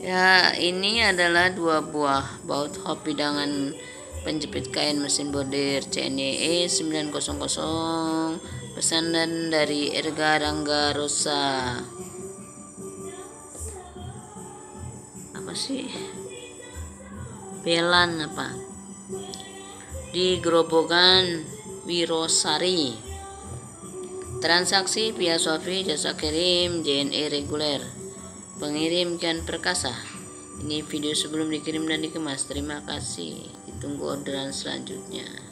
Ya, ini adalah 2 buah baut hop hidangan penjepit kain mesin bordir CNYE 900, pesanan dari Erga Rangga Rosa. Apa sih? Belan apa? Di Grobogan Wirosari. Transaksi via Shopee, jasa kirim JNE reguler. Pengirim Kian Perkasa. Ini video sebelum dikirim dan dikemas. Terima kasih. Ditunggu orderan selanjutnya.